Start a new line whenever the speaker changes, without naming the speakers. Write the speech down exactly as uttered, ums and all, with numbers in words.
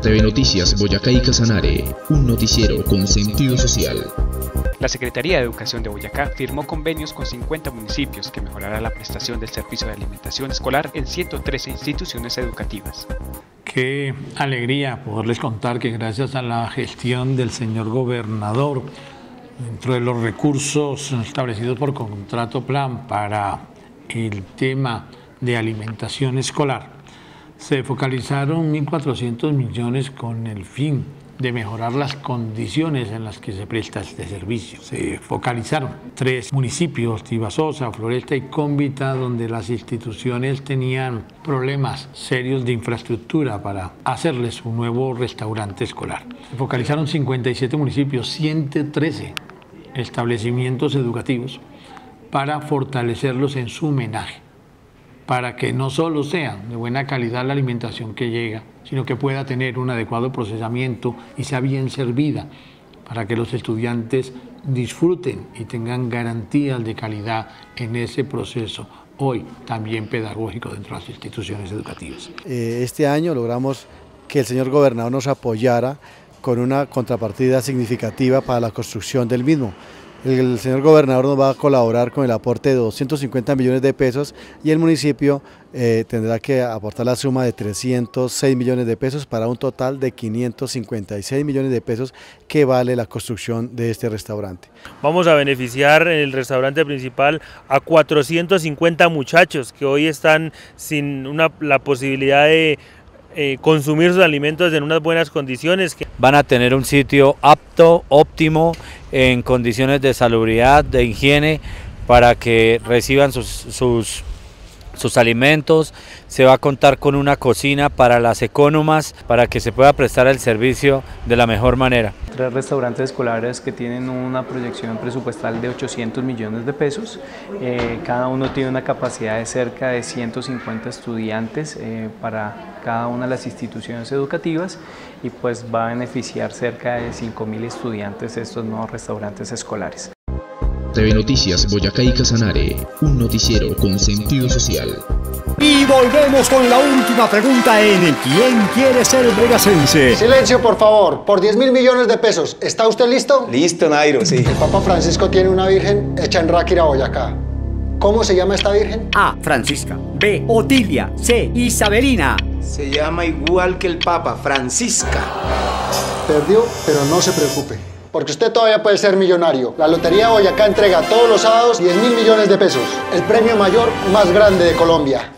T V Noticias Boyacá y Casanare, un noticiero con sentido social.
La Secretaría de Educación de Boyacá firmó convenios con cincuenta municipios que mejorará la prestación del servicio de alimentación escolar en ciento trece instituciones educativas.
Qué alegría poderles contar que gracias a la gestión del señor gobernador, dentro de los recursos establecidos por contrato plan para el tema de alimentación escolar, se focalizaron mil cuatrocientos millones con el fin de mejorar las condiciones en las que se presta este servicio. Se focalizaron tres municipios, Tibasosa, Floresta y Cómbita, donde las instituciones tenían problemas serios de infraestructura para hacerles un nuevo restaurante escolar. Se focalizaron cincuenta y siete municipios, ciento trece establecimientos educativos para fortalecerlos en su homenaje, para que no solo sea de buena calidad la alimentación que llega, sino que pueda tener un adecuado procesamiento y sea bien servida, para que los estudiantes disfruten y tengan garantías de calidad en ese proceso, hoy también pedagógico dentro de las instituciones educativas.
Este año logramos que el señor gobernador nos apoyara con una contrapartida significativa para la construcción del mismo. El señor gobernador nos va a colaborar con el aporte de doscientos cincuenta millones de pesos y el municipio eh, tendrá que aportar la suma de trescientos seis millones de pesos para un total de quinientos cincuenta y seis millones de pesos que vale la construcción de este restaurante.
Vamos a beneficiar en el restaurante principal a cuatrocientos cincuenta muchachos que hoy están sin una, la posibilidad de Eh, consumir sus alimentos en unas buenas condiciones.
Van a tener un sitio apto, óptimo, en condiciones de salubridad, de higiene, para que reciban sus, sus, sus alimentos. Se va a contar con una cocina para las ecónomas, para que se pueda prestar el servicio de la mejor manera.
Tres restaurantes escolares que tienen una proyección presupuestal de ochocientos millones de pesos, eh, cada uno tiene una capacidad de cerca de ciento cincuenta estudiantes eh, para cada una de las instituciones educativas y pues va a beneficiar cerca de cinco mil estudiantes estos nuevos restaurantes escolares.
T V Noticias Boyacá y Casanare, un noticiero con sentido social.
Y volvemos con la última pregunta en ¿Quién quiere ser boyacense?
Silencio, por favor. Por diez mil millones de pesos, ¿está usted listo?
Listo, Nairo, sí.
El Papa Francisco tiene una virgen hecha en Ráquira, Boyacá. ¿Cómo se llama esta virgen?
A. Francisca. B. Otilia. C. Isabelina.
Se llama igual que el Papa, Francisca.
Perdió, pero no se preocupe, porque usted todavía puede ser millonario. La Lotería Boyacá entrega todos los sábados diez mil millones de pesos, el premio mayor más grande de Colombia.